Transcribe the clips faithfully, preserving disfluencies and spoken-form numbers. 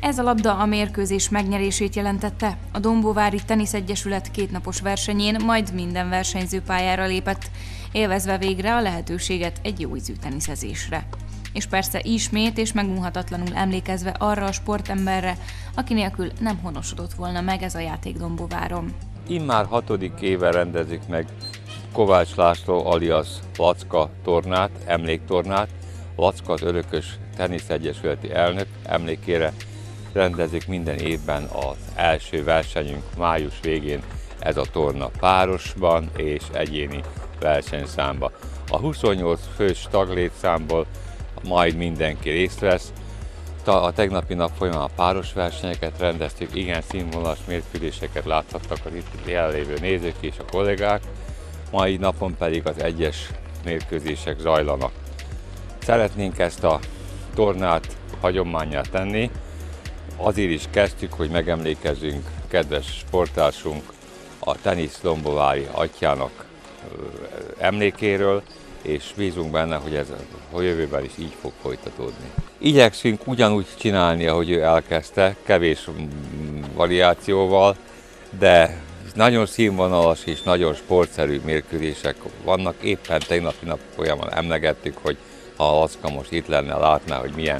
Ez a labda a mérkőzés megnyerését jelentette. A Dombóvári Teniszegyesület kétnapos versenyén majd minden versenyző pályára lépett, élvezve végre a lehetőséget egy jó ízű teniszezésre. És persze ismét és megunhatatlanul emlékezve arra a sportemberre, aki nélkül nem honosodott volna meg ez a játék Dombóváron. Immár hatodik éve rendezik meg Kovács László alias Lacka tornát, emléktornát. Lacka az örökös teniszegyesületi elnök emlékére rendezik minden évben az első versenyünk május végén, ez a torna párosban és egyéni versenyszámban. A huszonnyolc fős taglétszámból majd mindenki részt vesz. A tegnapi nap folyamán a páros versenyeket rendeztük, igen színvonalas mérkőzéseket láthattak az itt jelenlévő nézők és a kollégák, mai napon pedig az egyes mérkőzések zajlanak. Szeretnénk ezt a tornát hagyománnyá tenni, azért is kezdtük, hogy megemlékezzünk kedves sportársunk a tenisz Dombóvári atyjának emlékéről, és bízunk benne, hogy ez a jövőben is így fog folytatódni. Igyekszünk ugyanúgy csinálni, ahogy ő elkezdte, kevés variációval, de nagyon színvonalas és nagyon sportszerű mérkőzések vannak. Éppen tegnapi nap folyamán emlegettük, hogy ha a Lacka most itt lenne, látná, hogy milyen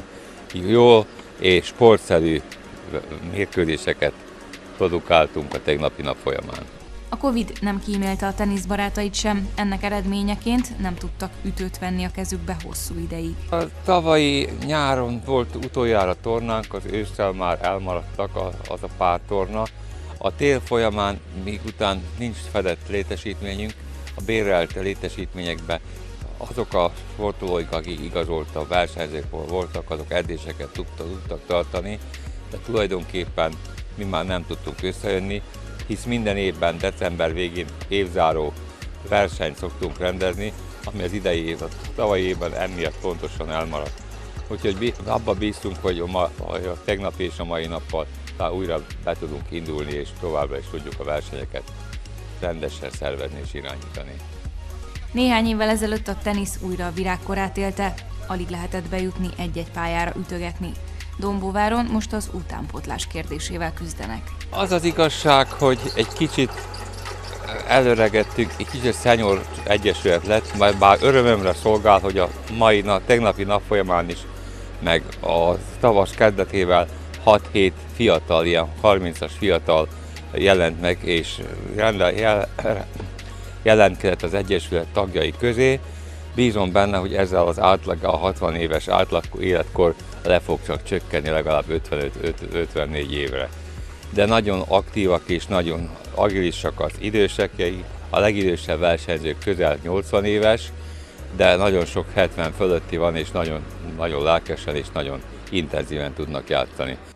jó és sportszerű mérkőzéseket produkáltunk a tegnapi nap folyamán. A Covid nem kímélte a teniszbarátait sem, ennek eredményeként nem tudtak ütőt venni a kezükbe hosszú ideig. A tavalyi nyáron volt utoljára tornánk, az ősszel már elmaradtak az a pár torna. A tél folyamán, még után nincs fedett létesítményünk, a bérelt létesítményekben azok a sportolóik, akik igazolt a versenyzőkről voltak, azok edzéseket tudtak, tudtak tartani, de tulajdonképpen mi már nem tudtunk összejönni, hisz minden évben december végén évzáró versenyt szoktunk rendezni, ami az idei év, a tavalyi évben emiatt pontosan elmaradt. Úgyhogy abba bíztunk, hogy a, ma, a tegnap és a mai nappal újra be tudunk indulni, és továbbra is tudjuk a versenyeket rendesen szervezni és irányítani. Néhány évvel ezelőtt a tenisz újra a virágkorát élte, alig lehetett bejutni egy-egy pályára ütögetni. Dombóváron most az utánpótlás kérdésével küzdenek. Az az igazság, hogy egy kicsit előregettünk, egy kicsit senior egyesület lett, majd bár örömömre szolgál, hogy a mai nap, tegnapi nap folyamán is, meg a tavasz kezdetével hat-hét fiatal, ilyen harmincas fiatal jelent meg, és jel, jelentkezett az egyesület tagjai közé. Bízom benne, hogy ezzel az átlag, a hatvan éves átlag életkor le fog csak csökkenni legalább ötvenöt-ötvennégy évre. De nagyon aktívak és nagyon agilisak az idősekei, a legidősebb versenyzők közel nyolcvan éves, de nagyon sok hetven fölötti van, és nagyon, nagyon lelkesen és nagyon intenzíven tudnak játszani.